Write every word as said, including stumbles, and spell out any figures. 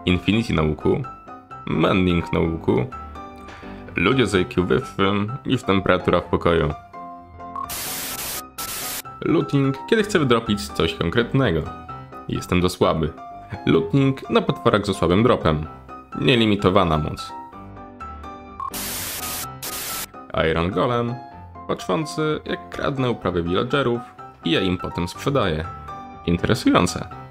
Infinity na łuku, Mending na łuku, ludzie z I Q wyższym i w temperaturach w pokoju. Looting, kiedy chcę wydropić coś konkretnego. Jestem za słaby. Looting na potworach ze słabym dropem. Nielimitowana moc. Iron Golem, patrzący jak kradnę uprawy villagerów i ja im potem sprzedaję. Interesujące.